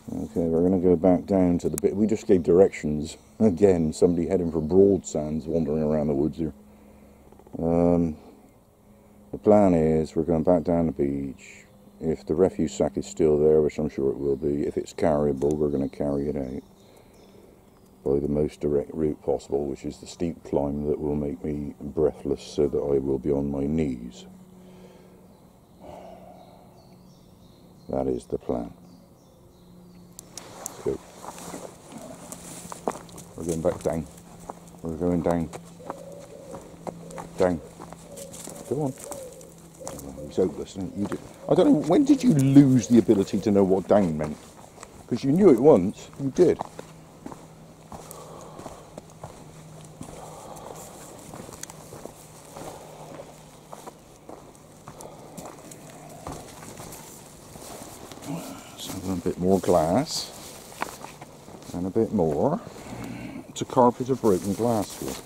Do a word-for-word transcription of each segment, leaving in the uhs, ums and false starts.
Okay, we're going to go back down to the bit. We just gave directions. Again, somebody heading for broad sands wandering around the woods here. Um, the plan is we're going back down the beach. If the refuse sack is still there, which I'm sure it will be, if it's carryable, we're going to carry it out by the most direct route possible, which is the steep climb that will make me breathless so that I will be on my knees. That is the plan. Let's go. We're going back down. We're going down. Down. Go on. Oh, he's hopeless, isn't he? You did. I don't know, when did you lose the ability to know what down meant? Because you knew it once. You did. So a bit more glass. And a bit more. It's a carpet of broken glass here.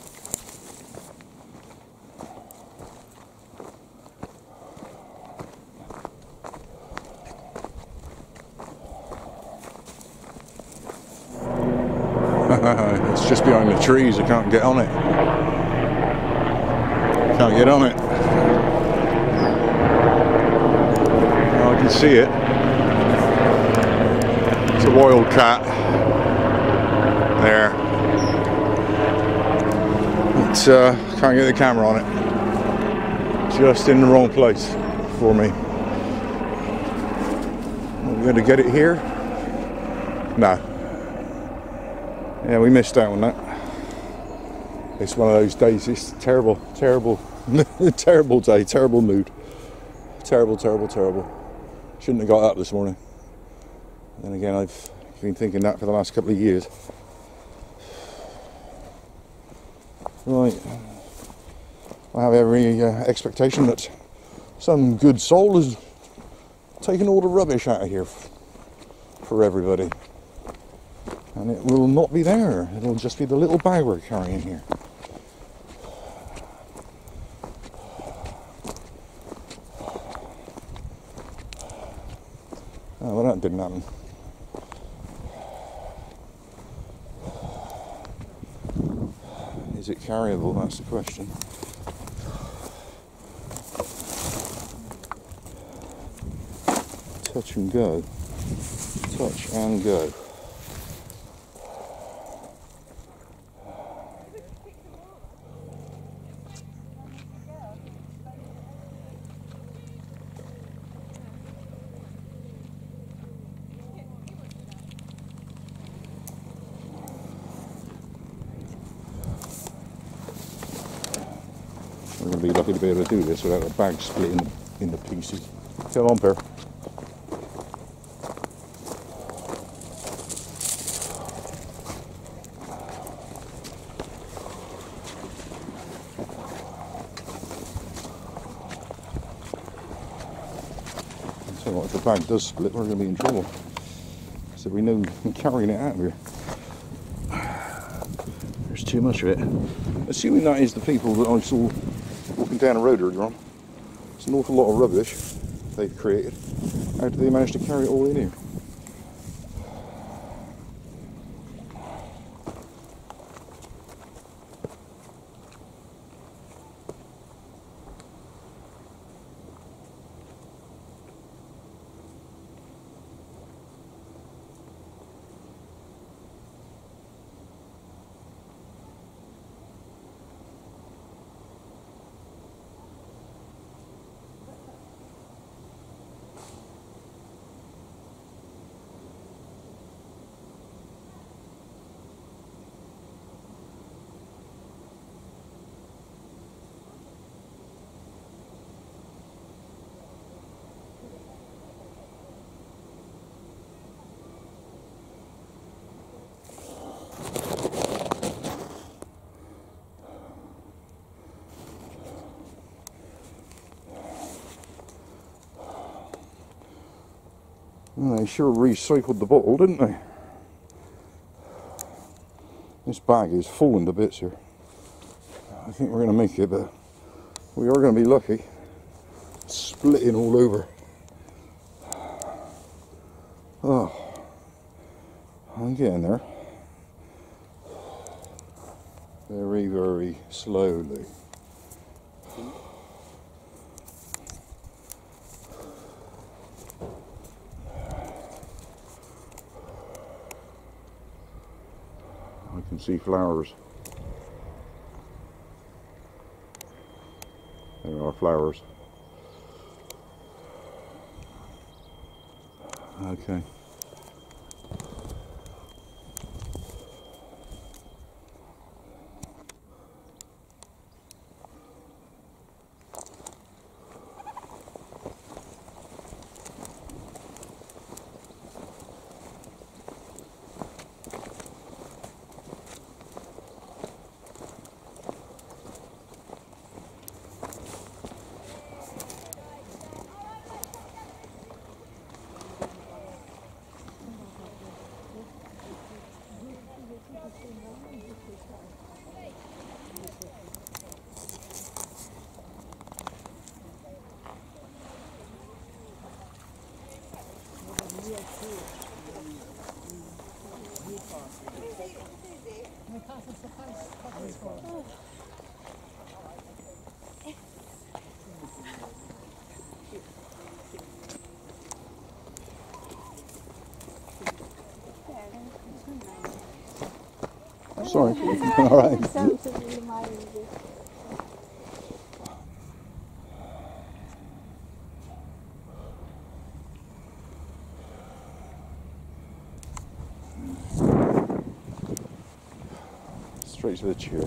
It's just behind the trees, I can't get on it. Can't get on it. Oh, I can see it. It's a wild cat. There. It's, uh, can't get the camera on it. Just in the wrong place for me. Are we going to get it here? No. Yeah, we missed out on that. It's one of those days, it's terrible, terrible, terrible day, terrible mood. Terrible, terrible, terrible. Shouldn't have got up this morning. Then again, I've been thinking that for the last couple of years. Right. I have every uh, expectation that some good soul is taking all the rubbish out of here for everybody. And it will not be there. It'll just be the little bag we're carrying here. Oh, well, that didn't happen. Is it carryable? That's the question. Touch and go. Touch and go. We're going to be lucky to be able to do this without the bag splitting into pieces. Come on, pair. So what, if the bag does split, we're going to be in trouble. So we know carrying it out of here. There's too much of it. Assuming that is the people that I saw walking down the road earlier on. It's an awful lot of rubbish they've created. How do they manage to carry it all in here? Well, they sure recycled the bottle, didn't they? This bag is falling to bits here. I think we're going to make it, but we are going to be lucky. It's splitting all over. Oh, I'm getting there. Very, very slowly. I can see flowers. There are flowers. Okay. Sorry. All right. Straight to the chair.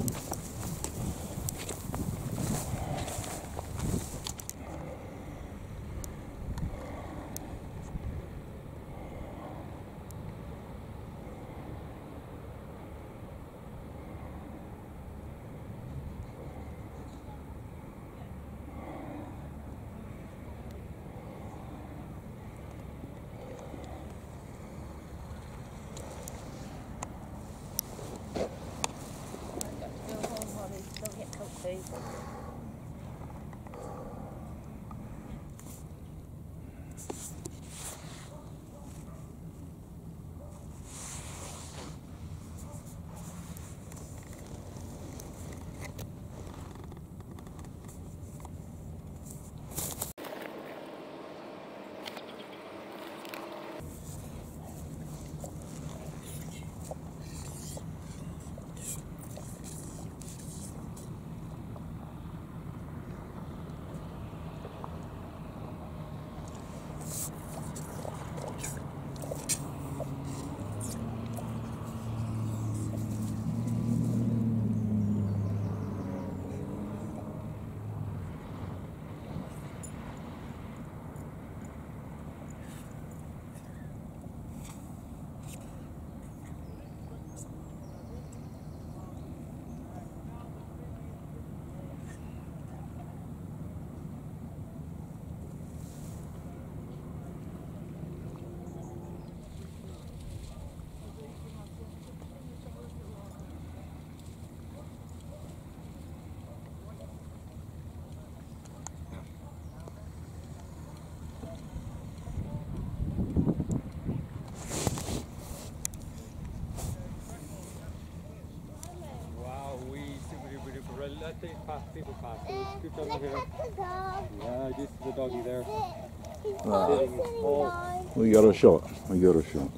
Let these pass, people pass. Good job here. Yeah, this is the doggy there. Wow. Sitting tall. We got a shot. We got a shot.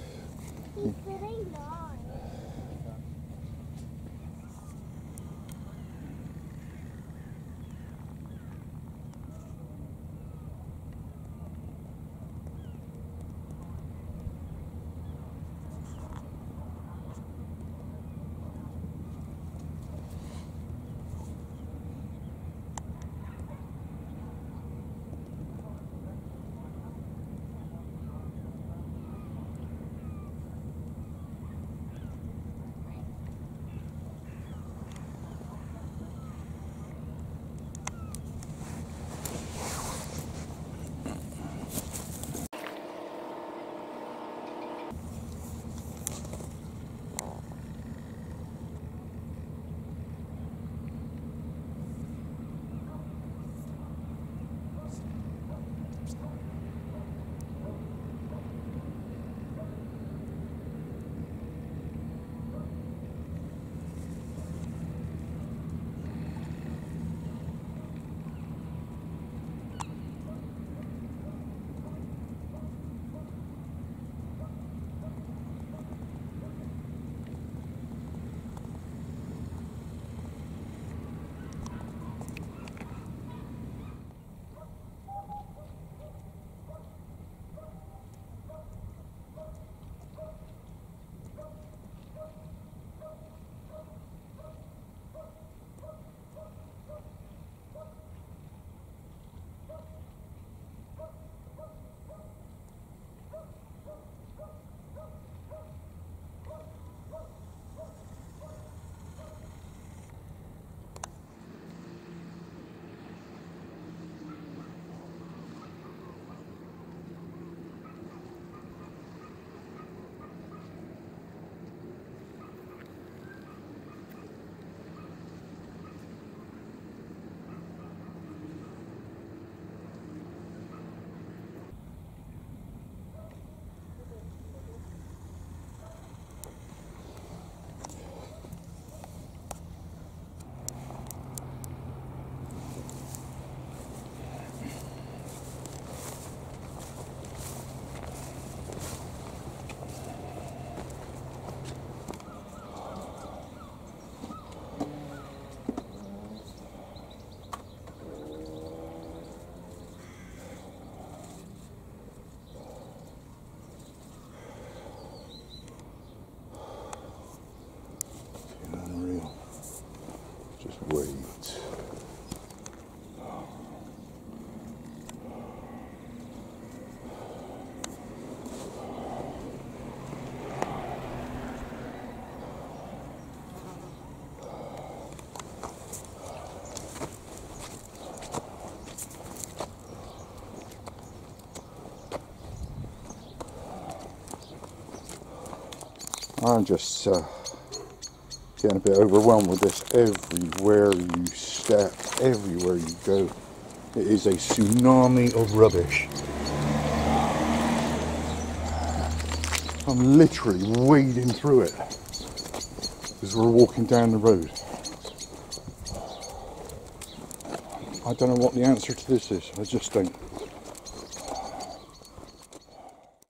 He's sitting down. I'm just uh, getting a bit overwhelmed with this. Everywhere you step, everywhere you go, it is a tsunami of rubbish. I'm literally wading through it as we're walking down the road. I don't know what the answer to this is. I just don't.